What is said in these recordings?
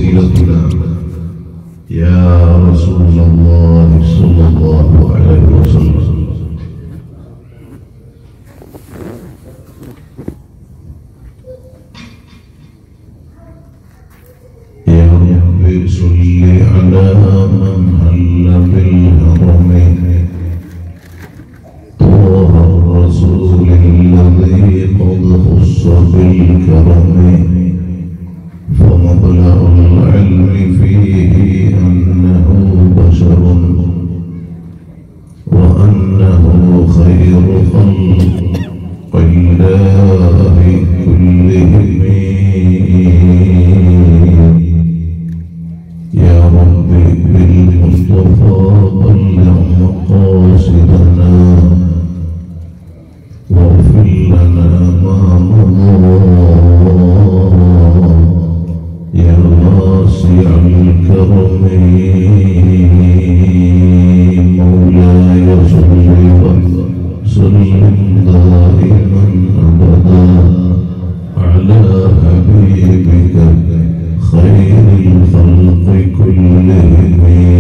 وسيلتنا يا رسول الله صلى الله عليه وسلم. يا رب صل على من حل بالهرم طه الرسول الذي قد خص بالكرم فمبلغ العلم فيه أنه بشر وأنه خير خلق الله كلهم. يا رب بالمصطفى بلغ مقاصدنا واغفر لنا ما مضى يا واسع الكرم. مولاي صل وسلم دائما ابدا على حبيبك خير الخلق كلهم.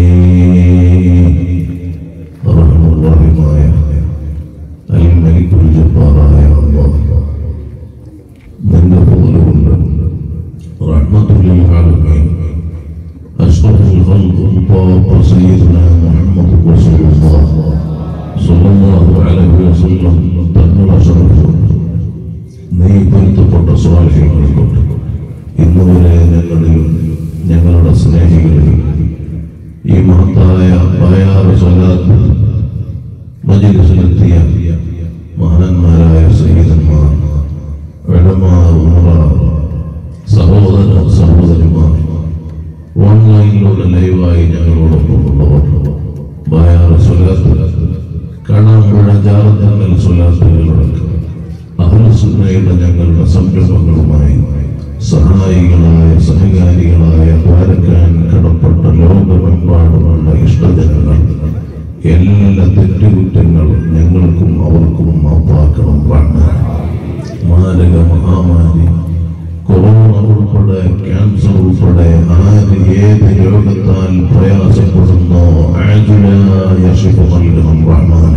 رحم الله معي الملك الجبار يا الله من فضله رحمة للعالمين أشرف الخلق طاب سيدنا محمد رسول الله صلى الله عليه وسلم തന്നുള്ള ശരഫ് നീ പൊരുത്തപ്പെട്ട സ്വാലിഹ്യങ്ങളെ കൊണ്ട് ഇന്നുവരെ ഞങ്ങളിലും ഞങ്ങളുടെ സ്നേഹികളിലും ഈ മഹത്തായ ബയാറ് സ്വലാത്ത് മജ്‌ലിസിലെത്തിയ മഹാന്മാരായ സയ്യിദന്മാർ ഉലമാ ഉമറാ സഹോദര സഹോദരിമാർ ഓൺലൈനിലൂടെ ലൈവായി ഞങ്ങളോടൊപ്പമുള്ളവർ ബയാറ് സ്വലാത്ത് കാണാമ്പുഴ ജാറത്തങ്ങൾ സ്വലാത്തുകളടക്കം അഹ്ലുസുന്നയുടെ ഞങ്ങളുടെ സംരംഭങ്ങളുമായി സഹായികളായ സഹകാരികളായ ദ്വാരക്കാൻ കടപ്പെട്ട ലോകമെമ്പാടുമുള്ള ഇഷ്ടജനങ്ങൾ എല്ലാ തെറ്റുകുറ്റങ്ങളും ഞങ്ങൾക്കും അവർക്കും മാപ്പാക്കണം. മാരക മഹാമാരി കൊറോണ ഉൾപ്പെടെ ക്യാൻസർ ഉൾപ്പെടെ ആര് ഏത് രോഗത്താൽ പ്രയാസപ്പെടുന്നോ ആജുലായ ശിഫ നൽകണം റഹ്മാൻ.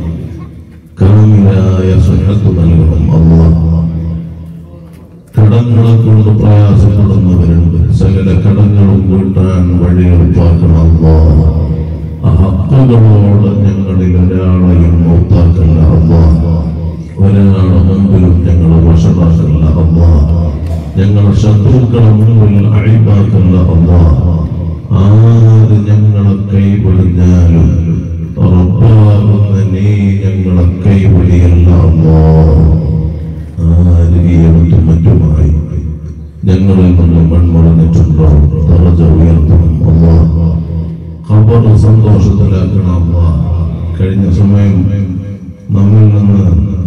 കാമിലായ സുഹൃത്ത് നൽകണം അല്ലാഹ്. കടങ്ങളെ കൊണ്ട് പ്രയാസപ്പെടുന്നവരുണ്ട്, സകല കടങ്ങളും വീട്ടാൻ വഴി എളുപ്പാക്കണം അല്ലാഹ്. ഹക്കുകളോട് ഞങ്ങളിൽ ഒരാളെയും മൗത്താക്കല്ല അല്ലാഹ്. ഒരാളെ മുമ്പിലും ഞങ്ങളെ വശമാക്കല്ല അല്ലാഹ്. ഞങ്ങളെ ശത്രുക്കളെ മുമ്പിൽ അഴിബാക്കല്ല അല്ലാഹ്. ആര് ഞങ്ങളെ കൈവെടിഞ്ഞാലും റബ്ബാകുന്ന നീ ഞങ്ങളെ കൈവെടിയല്ല അല്ലാഹ്. ആര് ഈ അടുത്തും മറ്റുമായി ഞങ്ങളിൽ നിന്ന് മൺമറഞ്ഞിട്ടുണ്ടോ ദറജ ഉയർത്തണം അല്ലാഹ്. ഖബർ സന്തോഷത്തിലാക്കണം അല്ലാഹ്. കഴിഞ്ഞ സമയം നമ്മിൽ നിന്ന്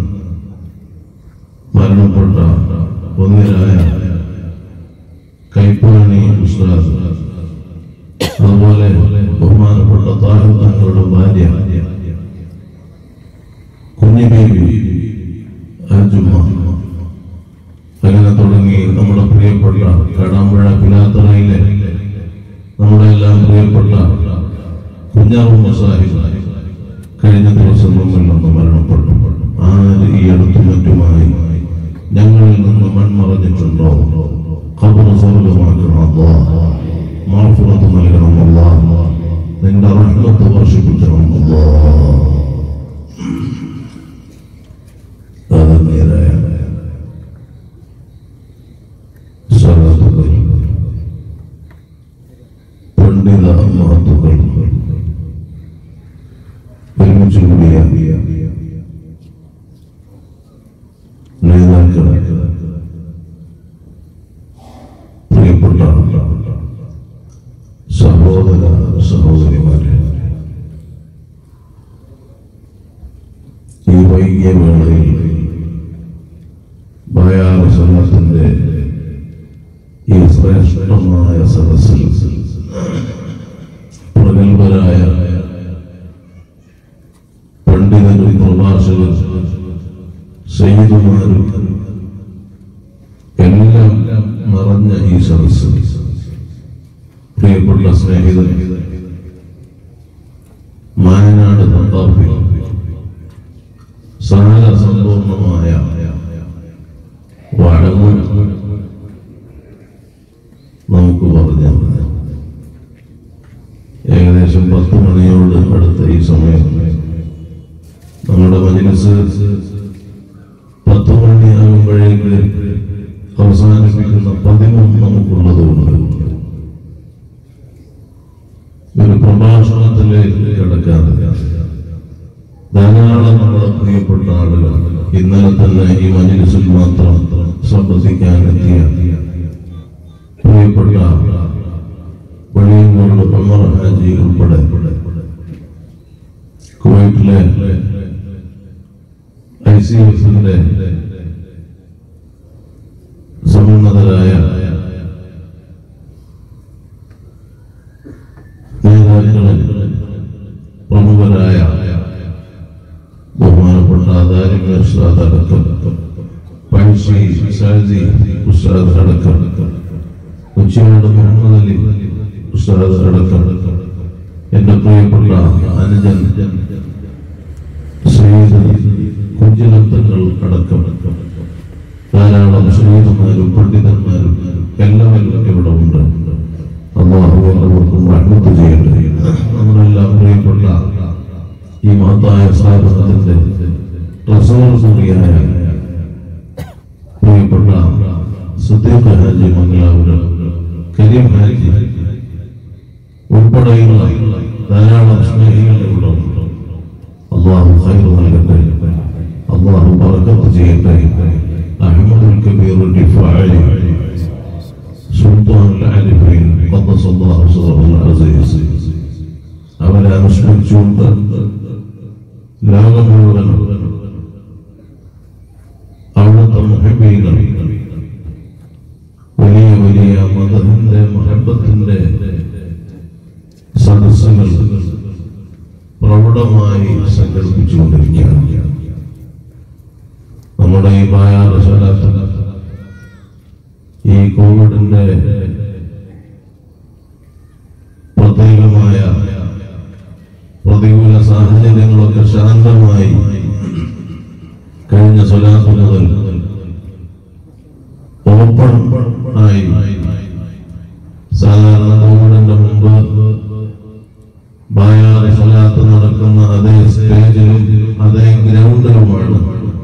മരണപ്പെട്ട ഒന്നിരായ കൈപ്പാണി ഉസ്താദ്, അതുപോലെ ബഹുമാനപ്പെട്ട താഹിർ തങ്ങളുടെ ഭാര്യ കുഞ്ഞി ബേബി അർജുമ, അങ്ങനെ തുടങ്ങി നമ്മുടെ പ്രിയപ്പെട്ട കടാമ്പുഴ പിലാത്തറയിലെ നമ്മുടെ എല്ലാം പ്രിയപ്പെട്ട കുഞ്ഞാറുമ്മ സാഹിബ് കഴിഞ്ഞ ദിവസം നമ്മിൽ നിന്ന് മരണപ്പെട്ടു. ആര് ഈ അടുത്തും മറ്റുമായി ഞങ്ങളിൽ നിന്ന് മൺമറഞ്ഞിട്ടുണ്ടോ ഖബർ സ്വർഗ്ഗമാക്കണം അല്ലാഹ്. മഗ്ഫിറത്ത് നൽകണം അല്ലാഹ്. നിന്റെ റഹ്മത്ത് വർഷിപ്പിക്കണം അല്ലാഹ്. ആദരണീയരായ സഹോദരങ്ങൾ, പണ്ഡിത മഹത്തുക്കൾ, ഒരുമിച്ച് കൂടിയ നേതാക്കൾ, പ്രിയപ്പെട്ട സഹോദര സഹോദരിമാരെ, ഈ വൈകിയ വേളയിൽ ബയാർ സ്വലാത്തിന്റെ ഈ ശ്രേഷ്ഠമായ സദസ്സിൽ പ്രഗത്ഭരായ പണ്ഡിതരും പ്രഭാഷകർ സയ്യിദുമാരും എല്ലാം നിറഞ്ഞ ഈ സദസ്സ് പ്രിയപ്പെട്ട സ്നേഹിതൻ മായനാട് തട്ടാപ്പി സകല സമ്പൂർണമായ വഴങ്ങും നമുക്ക് പറഞ്ഞു. ഏകദേശം 10 മണിയോട് അടുത്ത ഈ സമയം നമ്മുടെ മജ്‌ലിസ് 10 മണിയാകുമ്പോഴേക്ക് അവസാനിപ്പിക്കുന്ന പതിവും നമുക്കുള്ളതുകൊണ്ട് ഒരു പ്രഭാഷണത്തിലേക്ക് കിടക്കാതെ ധാരാളം നമ്മുടെ പ്രിയപ്പെട്ട ആളുകൾ ഇന്നലെ തന്നെ ഈ മജ്‌ലിസിൽ മാത്രം സംബന്ധിക്കാനെത്തിയ പ്രിയപ്പെട്ട വെളിയങ്കോട് ഉമർ ഹാജി ഉൾപ്പെടെ കുവൈറ്റിലെ ICFന്റെ സമുന്നതരായ നേതാക്കളിൽ പ്രമുഖരായ ബഹുമാനപ്പെട്ട ദാരിമി ഉസ്താദ് അടക്കം, പഴശ്ശി സാജി ഉസ്താദ് അടക്കം, ഉച്ചയാട് മുഹമ്മദ് അലി ഉസ്താദ് അടക്കം, എന്റെ പ്രിയപ്പെട്ട അനുജൻ സയ്യിദ് കുഞ്ചിലത്തങ്ങൾ അടക്കം ധാരാളം ശ്രീതന്മാരും പണ്ഡിതന്മാരും എല്ലാവരും ഇവിടെ ഉണ്ട്. അല്ലാഹു അവർക്കും റഹ്മത്ത് ചെയ്യട്ടെ. നമ്മളെല്ലാം പ്രിയപ്പെട്ട ഈ മഹത്തായ സ്ഥാപനത്തിന്റെ ട്രഷറർ കൂടിയായ പ്രിയപ്പെട്ട സിദ്ദീഖ് ഹാജി മംഗലാപുരം, കരീം ഹാജി ഉൾപ്പെടെയുള്ള ധാരാളം സ്നേഹികൾ ഇവിടെ ഉണ്ട്. അല്ലാഹു ഖൈർ നൽകട്ടെ, അല്ലാഹു ബറക്കത്ത് ചെയ്യട്ടെ. അഹ്മദുൽ കബീർ ദിഫാഇ സുൽത്താൻ അൽ-ആരിഫീൻ ഖദ്ദസല്ലാഹു സിറഹുൽ അസീസ് അവരെ അനുസ്മരിച്ചുകൊണ്ട് ലോകം മുഴുവൻ അവിടുത്തെ മുഹബ്ബീകൾ വലിയ വലിയ മദഹിന്റെ മഹബത്തിന്റെ സദസ്സുകൾ പ്രൗഢമായി സംഘടിപ്പിച്ചുകൊണ്ടിരിക്കുകയാണ്. നമ്മുടെ ഈ ബായാർ സ്വലാത്ത് ഈ കോവിഡിന്റെ പ്രത്യേകമായ പ്രതികൂല സാഹചര്യങ്ങളൊക്കെ ശാന്തമായി കഴിഞ്ഞ സ്വലാത്ത് മുതൽ ഓപ്പൺ ആയി സാധാരണ കോവിഡിന്റെ മുമ്പ് ബായാർ സ്വലാത്ത് നടക്കുന്ന അതേ സ്റ്റേജിലും അതേ ഗ്രൗണ്ടിലുമാണ്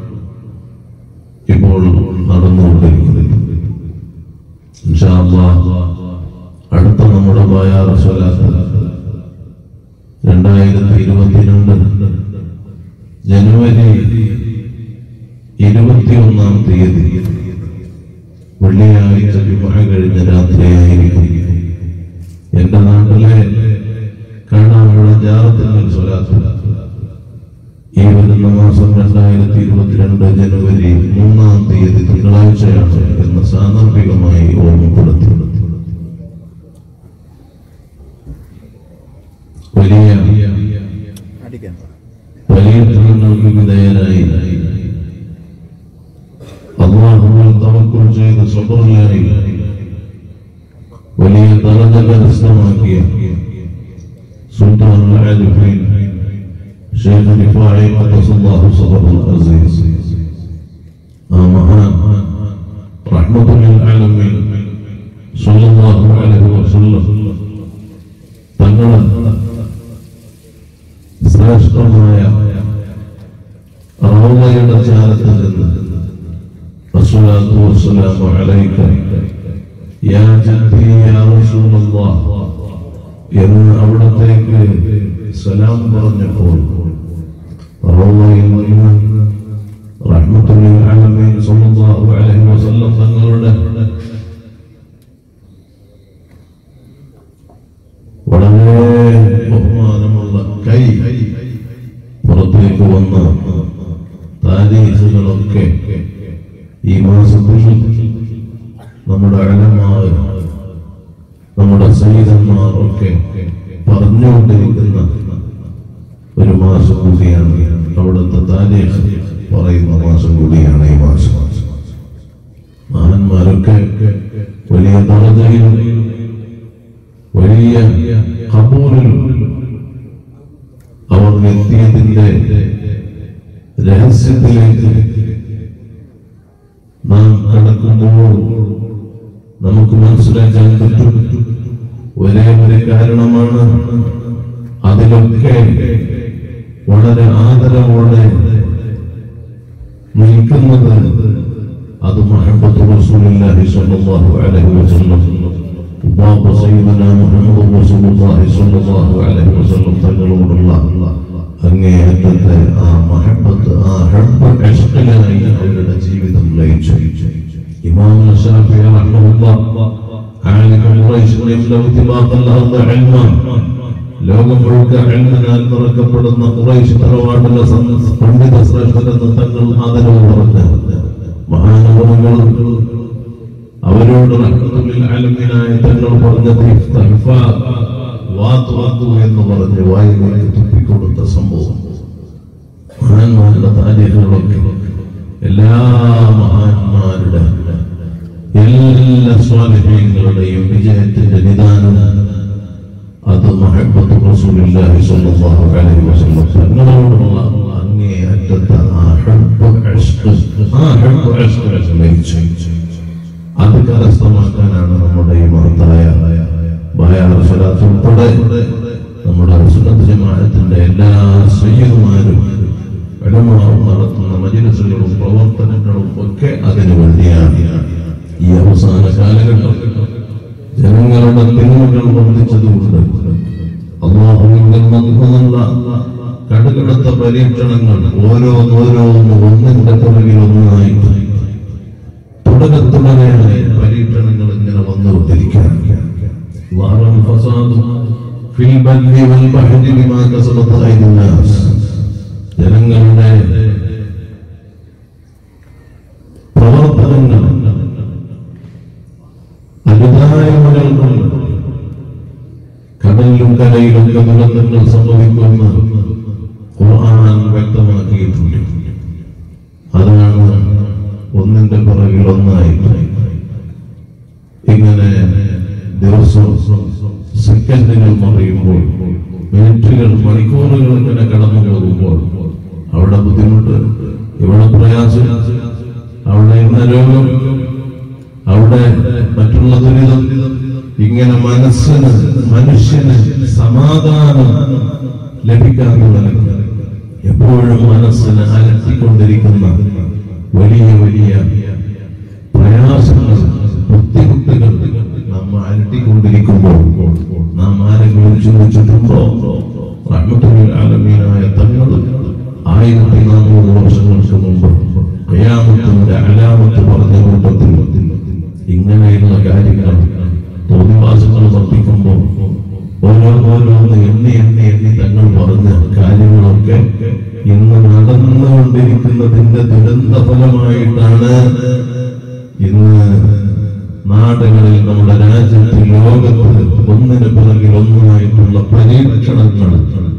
ഇപ്പോൾ നടന്നുകൊണ്ടിരിക്കുന്നത്. ഇൻഷാ അല്ലാഹ് അടുത്ത നമ്മുടെ ബായാർ സ്വലാത്ത് 2022 ജനുവരി 21-ാം തീയതി വെള്ളിയാഴ്ച ജുമുഅ കഴിഞ്ഞ രാത്രിയായിരിക്കും. എന്റെ നാട്ടിലെ കാണാനുള്ള ജാറത്തുൽ സ്വലാത്ത് ഈ വരുന്ന മാസം 2022 ജനുവരി 3-ാം തീയതി തിങ്കളാഴ്ചയാണ് എന്ന് സാന്ദർഭികമായി ഓർമ്മപ്പെടുത്തി. വലിയ ത്യാഗങ്ങൾക്ക് വിധേയനായി അല്ലാഹുവിൽ തവക്കുൽ ചെയ്ത് സബറിലായി വലിയ ദറജ കരസ്ഥമാക്കിയ സുൽത്താൻ അൽ-ആരിഫീൻ ശൈഖ് ദിഫാഇ ഖദ്ദസല്ലാഹു സിറഹുൽ അസീസ് ആ മഹാൻ റഹ്മത്തുൽ ലിൽ ആലമീൻ സ്വല്ലല്ലാഹു അലൈഹി വസല്ലം തങ്ങളുടെ ശ്രേഷ്ഠമായ റൗളയുടെ ചാരത്തിൽ നിന്ന് അസ്സലാത്തു വസ്സലാമു അലൈക യാ ജദ്ദി യാ റസൂലല്ലാഹ് എന്ന് അവിടത്തേക്ക് സലാം പറഞ്ഞപ്പോൾ റൗളയിൽ നിന്ന് റഹ്മത്തുൽ ലിൽ ആലമീൻ സ്വല്ലല്ലാഹു അലൈഹി വസല്ലം തങ്ങളുടെ വളരെ ബഹുമാനമുള്ള കൈ പുറത്തേക്ക് വന്ന താരീഖുകളൊക്കെ ഈ മാസത്തിൽ നമ്മുടെ അലമാർ നമ്മുടെ സയ്യിദന്മാർ ഒക്കെ പറഞ്ഞുകൊണ്ടിരിക്കുന്ന ഒരു മാസം കൂടിയാണ്. അവിടുത്തെ താരീഖ് പറയുന്ന മാസം കൂടിയാണ് ഈ മാസം. മഹാന്മാരൊക്കെ വലിയ ദറജയിലും വലിയ രഹസ്യത്തിലേക്ക് നാം കടക്കുമ്പോൾ നമുക്ക് മനസ്സിലാക്കാൻ പറ്റും ഒരേ ഒരു കാരണമാണ്. അതിലൊക്കെ വളരെ ആദരവോടെ നിൽക്കുന്നത് അത് മഹബ്ബത്ത് റസൂലുള്ളാഹി സ്വല്ലല്ലാഹു അലൈഹി വസല്ലം ഉപ്പാപ്പ സയ്യിദുനാ മുഹമ്മദ് റസൂലുള്ളാഹി സ്വല്ലല്ലാഹു അലൈഹി വസല്ലം തങ്ങളോടുള്ള അങ്ങേയറ്റത്തെ ആ മഹബ്ബത്ത്, ആ ഹബ്ബ് ഇഷ്ഖിലായി അവരുടെ ജീവിതം ലയിച്ചു. ഇമാം ശാഫിഈ റഹ്മഹുല്ലാഹ് ആലിം ഖുറൈശ് യംലഉ തിബാഖൽ അർദ് ഇൽമൻ, ലോകം മുഴുവൻ ഇൽമിനാൽ നിറക്കപ്പെടുന്ന ഖുറൈശ് തറവാട്ടിലെ പണ്ഡിത ശ്രേഷ്ഠരെന്ന് തങ്ങൾ ആദരവ് പറഞ്ഞു. മഹാനവറുകൾ അവരോട് റഹ്മത്തുൽ ആലമീനായ തങ്ങൾ പറഞ്ഞത് എന്ന് പറഞ്ഞ് വായിലേക്ക് തുപ്പിക്കൊടുത്ത സംഭവം. മഹാന്മാരുടെ താരീഖുകളൊക്കെ എല്ലാ മഹാന്മാരുടെ എല്ലാ സ്വാലിഹീങ്ങളുടെയും വിജയത്തിന്റെ നിദാനം അത് മഹബ്ബത്ത് റസൂലുള്ളാഹി സ്വല്ലല്ലാഹു അലൈഹി വസല്ലം തങ്ങളോടുള്ള അങ്ങേയറ്റത്തെ ആ ഹബ്ബ് ഇഷ്ഖ് അത് കരസ്ഥമാക്കാനാണ് നമ്മുടെ ഈ മഹത്തായ ബയാർ സ്വലാത്ത് ഉൾപ്പെടെ നമ്മുടെ സുന്നത്ത് ജമാഅത്തിന്റെ എല്ലാ സയ്യിദുമാരും ഉലമാവും നടത്തുന്ന മജ്‌ലിസുകളും പ്രവർത്തനങ്ങളും ഒക്കെ അതിനു വേണ്ടിയാണ്. ഈ അവസാന കാലഘട്ടം ജനങ്ങളുടെ തിന്മകൾ വർദ്ധിച്ചതുകൊണ്ട് അല്ലാഹുവിന്റെ നിന്നുള്ള കടുകടുത്ത പരീക്ഷണങ്ങൾ ഓരോന്നോരോന്ന് ഒന്നിന്റെ പുറകിൽ ഒന്നായിട്ട് തുടരെ പരീക്ഷണങ്ങൾ ഇങ്ങനെ വന്നുകൊണ്ടിരിക്കുകയാണ്. ജനങ്ങളുടെ പ്രവർത്തനങ്ങൾ അനുദായങ്ങൾ കൊണ്ട് കടലിലും കരയിലൊക്കെ ദുരന്തങ്ങൾ സംഭവിക്കുമെന്ന് ഖുർആൻ വ്യക്തമാക്കിയിട്ടുണ്ട്. അതാണ് ഒന്നിന്റെ പുറകിൽ ഒന്നായിട്ട് ഇങ്ങനെ ദിവസം സെക്കൻഡുകൾ മറിയുമ്പോൾ, മിനിറ്റുകൾ മണിക്കൂറുകൾ ഇങ്ങനെ കടന്നു പോകുമ്പോൾ അവിടെ ബുദ്ധിമുട്ട്, ഇവിടെ പ്രയാസം, അവിടെ ഇന്ന രോഗം, അവിടെ മറ്റുള്ള ദുരിതം, ഇങ്ങനെ മനുഷ്യന് സമാധാനം ലഭിക്കാതെ എപ്പോഴും മനസ്സിന് അലട്ടിക്കൊണ്ടിരിക്കുന്ന വലിയ വലിയ പ്രയാസങ്ങൾ, ബുദ്ധിമുട്ടുകൾ നമ്മെ അലട്ടിക്കൊണ്ടിരിക്കുമ്പോൾ നാം ആരെങ്കിലും ചിന്തിച്ചിട്ടുണ്ടോ? റഹ്മത്തുൽ ആലമീനായ തങ്ങൾ 1400 വർഷങ്ങൾക്ക് മുമ്പ് ഖിയാമത്തിന്റെ അലാമത്ത് പറഞ്ഞ രൂപത്തിൽ ഇങ്ങനെയുള്ള കാര്യങ്ങൾ തോന്നിവാസങ്ങൾ വർദ്ധിക്കുമ്പോൾ ഓരോന്ന് എണ്ണി തങ്ങൾ പറഞ്ഞ കാര്യങ്ങളൊക്കെ ഇന്ന് നടന്നുകൊണ്ടിരിക്കുന്നതിന്റെ ദുരന്ത ഫലമായിട്ടാണ് ഇന്ന് നാടുകളിൽ, നമ്മുടെ രാജ്യത്ത്, ലോകത്ത് ഒന്നിന് പിറകിൽ ഒന്നായിട്ടുള്ള പരീക്ഷണങ്ങൾ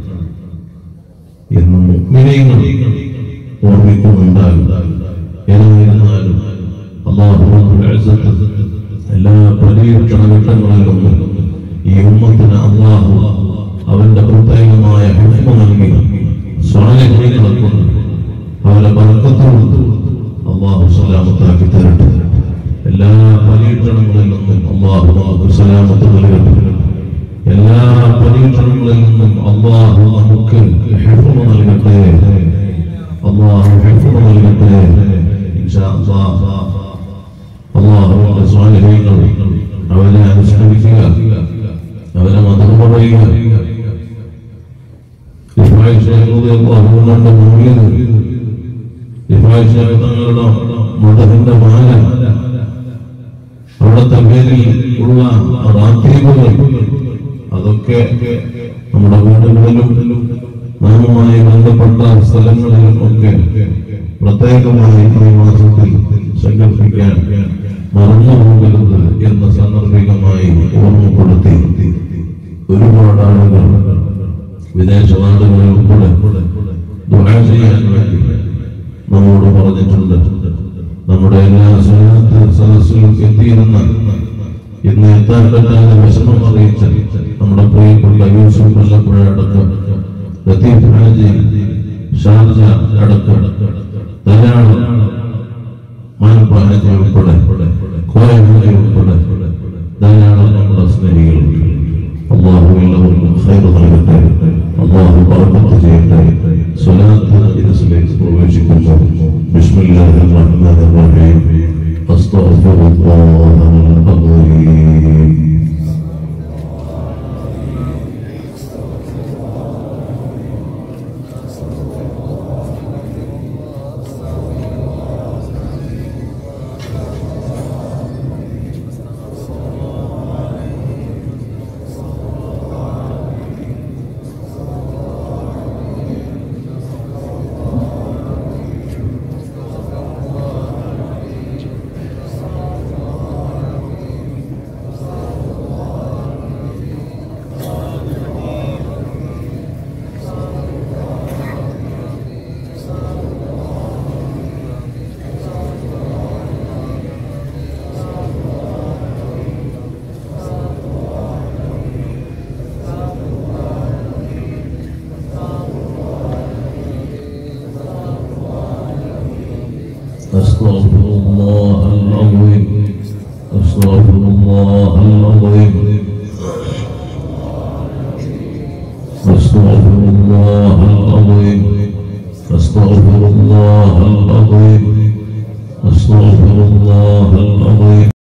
എന്നും മുഅ്മിനീങ്ങൾ ഓർമ്മിക്കുന്നുണ്ടാകും. എന്നിരുന്നാലും അല്ലാഹു റബ്ബുൽ ഇസ്സത്ത് എല്ലാ പരീക്ഷണ ഘട്ടങ്ങളിലും ഈ ഉമ്മത്തിന് അല്ലാഹു അവന്റെ പ്രത്യേകമായ ഹിഫ്ള് നൽകി സ്വാലിഹീങ്ങളെ കൊണ്ട് അവരെ ബർക്കത്ത് അല്ലാഹു സലാമത്താക്കി തരട്ടെ. എല്ലാ പരീക്ഷണങ്ങളിൽ നിന്നും അല്ലാഹു നമുക്ക് സലാമത്ത് നൽകട്ടെ. എല്ലാ പരീക്ഷണങ്ങളിൽ നിന്നും അല്ലാഹു നമുക്ക് ഹിഫ്ള് നൽകട്ടെ. അല്ലാഹു ഹിഫ്ള് നൽകട്ടെ. ഇൻഷാ അല്ലാഹ് അല്ലാഹുവിന്റെ സ്വാലിഹീങ്ങൾ അവരെ അനുസ്മരിക്കുക, അവരെ മദഹ് പറയുക. തങ്ങളുടെ മദഹിന്റെ മാല, അവിടുത്തെ പേരിൽ ഉള്ള റാത്തീബുകൾ, അതൊക്കെ നമ്മുടെ വീടുകളിലും നാമുമായി ബന്ധപ്പെട്ട സ്ഥലങ്ങളിലും ഒക്കെ പ്രത്യേകമായി ഈ മാസത്തിൽ സങ്കല്പിക്കാൻ മറന്നുപോകരുത് എന്ന സാന്ദർഭികമായി ഓർമ്മപ്പെടുത്തി ഒരുപാട് ആളുകൾ വിദേശ നാടുകളിൽ ഉൾപ്പെടെ ദുആ ചെയ്യാൻ വേണ്ടി നമ്മോട് പറഞ്ഞിട്ടുണ്ട്. നമ്മുടെ എല്ലാ സദസ്സിലും എത്തിയിരുന്ന, ഇന്ന് എത്താൻ പറ്റാതെ വിഷമം അറിയിച്ച നമ്മുടെ പ്രിയപ്പെട്ട യൂസുഫ് വല്ലപ്പുഴ അടക്കം ലത്തീഫ് ഹാജി, ഷാർജ അടക്കം ധാരാളം മാനപ്പാനത്തെ ഉൾപ്പെടെ കോയമ്പൂരി ഉൾപ്പെടെ ധാരാളം നമ്മുടെ സ്നേഹികളുണ്ട്. അല്ലാഹു എല്ലാവർക്കും ഖൈർ നൽകട്ടെ. അല്ലാഹു ബർക്കത്ത് ചെയ്യട്ടെ. സ്വലാത്ത് ഇതിലേക്ക് പ്രവേശിക്കുമ്പോൾ ബിസ്മില്ലാഹിർ റഹ്മാനിർ റഹീം അസ്തഗ്ഫിറുല്ലാഹൽ അദീം. أستغفر الله العظيم. أستغفر الله العظيم.